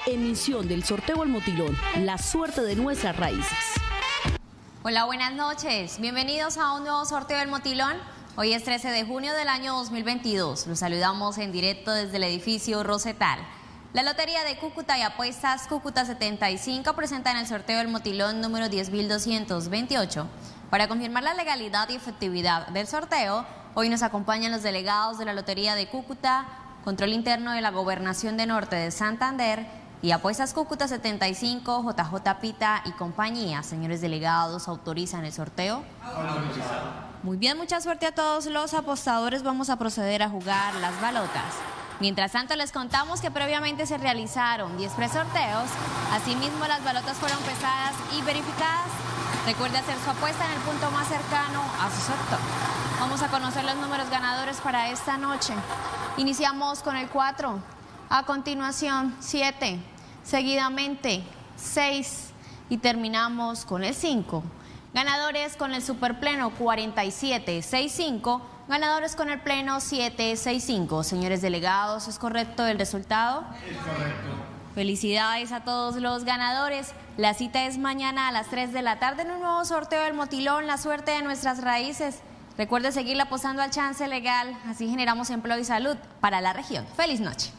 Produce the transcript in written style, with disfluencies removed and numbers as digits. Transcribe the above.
emisión del sorteo El Motilón, la suerte de nuestras raíces. Hola, buenas noches. Bienvenidos a un nuevo sorteo del Motilón. Hoy es 13 de junio del año 2022. Los saludamos en directo desde el edificio Rosetal. La Lotería de Cúcuta y Apuestas Cúcuta 75 presentan el sorteo del Motilón número 10.228. Para confirmar la legalidad y efectividad del sorteo, hoy nos acompañan los delegados de la Lotería de Cúcuta, Control Interno de la Gobernación de Norte de Santander y Apuestas Cúcuta 75, JJ Pita y compañía. Señores delegados, ¿autorizan el sorteo? Autorizado. Muy bien, mucha suerte a todos los apostadores. Vamos a proceder a jugar las balotas. Mientras tanto, les contamos que previamente se realizaron 10 presorteos. Asimismo, las balotas fueron pesadas y verificadas. Recuerde hacer su apuesta en el punto más cercano a su sector. Vamos a conocer los números ganadores para esta noche. Iniciamos con el 4, a continuación 7, seguidamente 6 y terminamos con el 5. Ganadores con el superpleno 4765, ganadores con el pleno 765. Señores delegados, ¿es correcto el resultado? Es correcto. Felicidades a todos los ganadores. La cita es mañana a las 3 de la tarde en un nuevo sorteo del Motilón, la suerte de nuestras raíces. Recuerde seguirle apostando al chance legal, así generamos empleo y salud para la región. Feliz noche.